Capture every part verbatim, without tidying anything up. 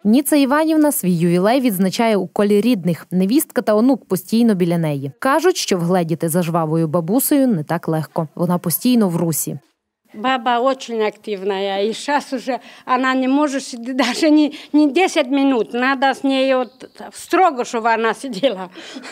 Ніця Іванівна свій ювілей відзначає у колі рідних. Невістка та онук постійно біля неї. Кажуть, що вгледіти за жвавою бабусею не так легко. Вона постійно в русі. Баба очень активная, и сейчас уже она не может сидеть даже не, не десять минут. Надо с ней вот строго, чтобы она сидела.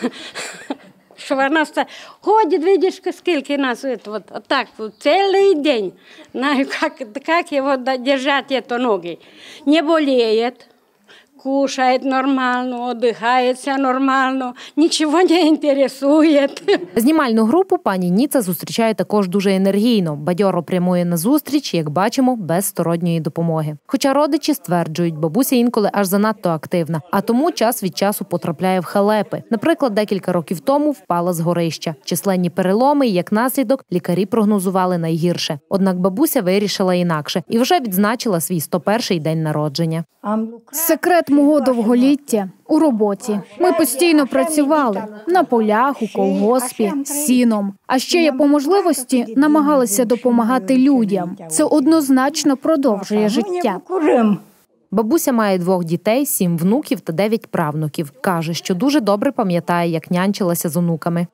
Чтобы она ходит, видишь, сколько нас вот, вот так вот, целый день. Знаю, как, как его держать, это ноги. Не болеет. Кушает нормально, отдыхается нормально, нічого не інтересує. Знімальну групу пані Ніця зустрічає також дуже енергійно. Бадьоро прямує на зустріч, як бачимо, без сторонньої допомоги. Хоча родичі стверджують, бабуся інколи аж занадто активна, а тому час від часу потрапляє в халепи. Наприклад, декілька років тому впала з горища. Численні переломи і, як наслідок, лікарі прогнозували найгірше. Однак бабуся вирішила інакше і вже відзначила свій сто перший день народження. Секрет мого довголіття у роботі. Ми постійно працювали на полях, у колгоспі, з сіном. А ще я по можливості намагалася допомагати людям. Це однозначно продовжує життя. Бабуся має двох дітей, сім внуків та дев'ять правнуків. Каже, що дуже добре пам'ятає, як нянчилася з онуками.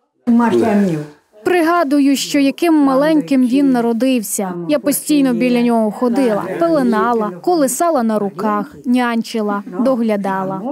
Пригадую, що яким маленьким він народився. Я постійно біля нього ходила, пеленала, колисала на руках, нянчила, доглядала.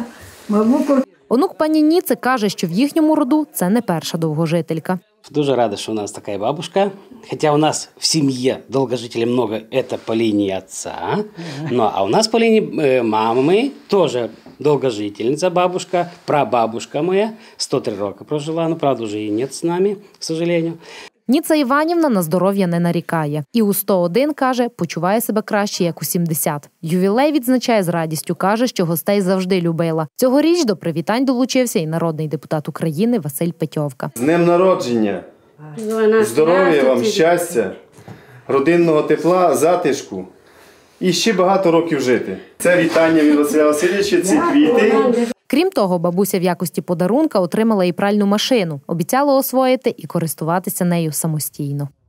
Онук пані Ніци каже, що в їхньому роду це не перша довгожителька. Дуже рада, що у нас така бабушка. Хоча у нас в сім'ї довгожителей много, це по лінії отца. Ну, а у нас по лінії мами теж довгожительниця, бабушка, прабабушка моя, сто три роки прожила, но, правда, вже її нет з нами, к сожалению. Ніця Іванівна на здоров'я не нарікає. І у сто один, каже, почуває себе краще, як у сімдесят. Ювілей відзначає з радістю, каже, що гостей завжди любила. Цьогоріч до привітань долучився і народний депутат України Василь Петьовка. З днем народження! Здоров'я вам, щастя, родинного тепла, затишку і ще багато років жити. Це вітання від Василя Васильовича, ці квіти. Крім того, бабуся в якості подарунка отримала і пральну машину. Обіцяла освоїти і користуватися нею самостійно.